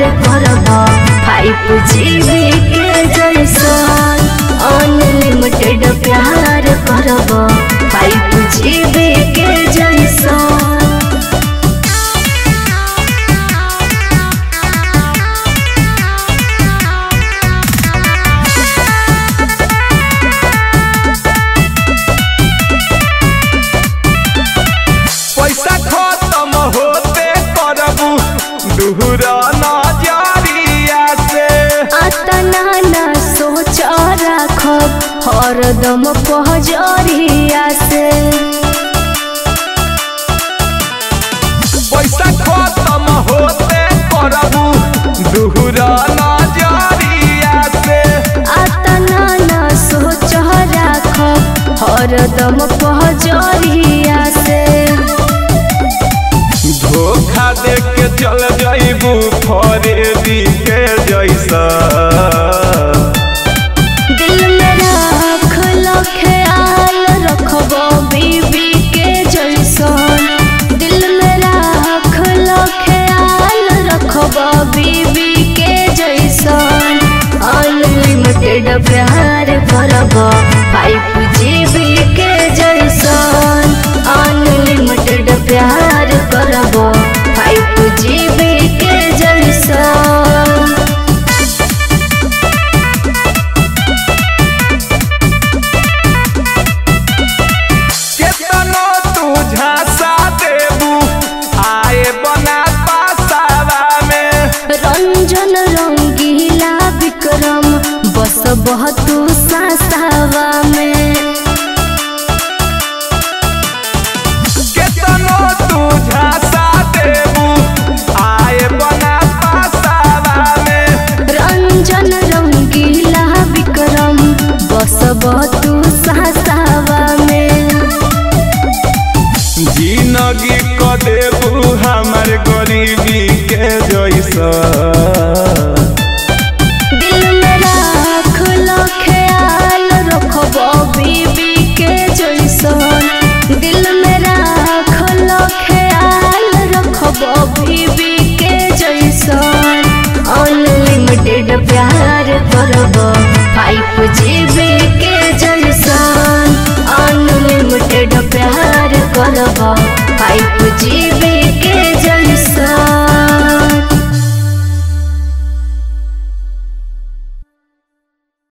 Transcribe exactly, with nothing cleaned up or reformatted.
करब five GB के जैसन अनलिमिटेड प्यार करब फाइव जीबी के जैसन। पैसा खत्म होते करबू दुहरा नजरिया से अतना ना सोच रखब हरदम पहजरिया से। पैसा खत्म होते करबू दुहरा नजरिया से अतना ना सोच रखब हरदम पहजरिया से। धोखा दे के चल जाइबू फरेदी के जैसा दिल में रख लो ख्याल रखब बीबी के जैसन। दिल में रख लो ख्याल रखब बीबी के जैसन अनलिमिटेड प्यार करब फाइव जीबी के जैसन अनलिमिटेड प्यार करब फाइव जीबी के जैसन। केतनो तू झांसा देबू आए बना पासावा में रंजन रंगीला विक्रम बस बहतु सासावा